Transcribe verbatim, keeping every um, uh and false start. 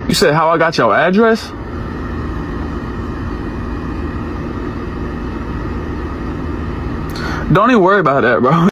You said how I got your address? Don't even worry about that, bro.